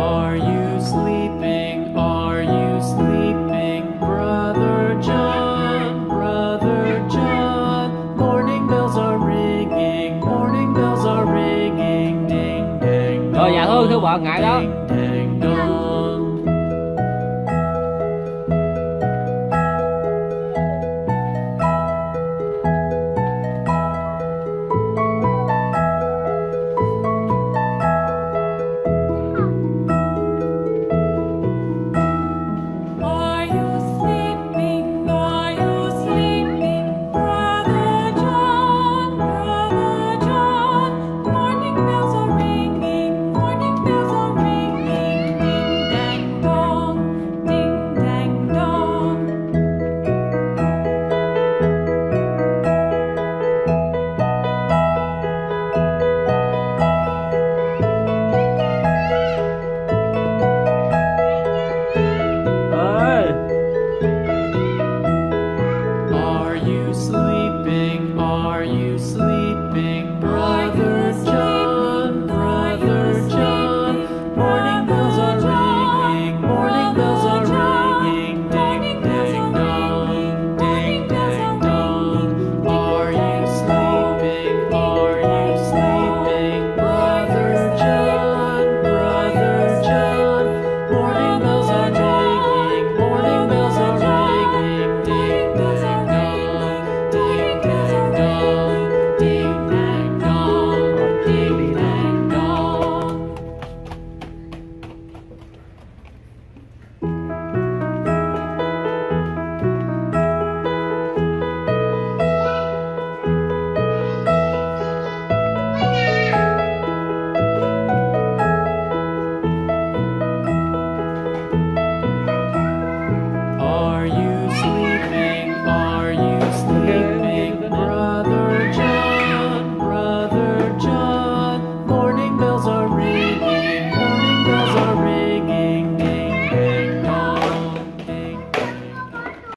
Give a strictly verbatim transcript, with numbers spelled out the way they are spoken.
Are you sleeping? Are you sleeping, brother John? Brother John. Morning bells are ringing. Morning bells are ringing. Ding dang. Rồi dạ thưa thưa bạn ngại đó. Ding dang dong.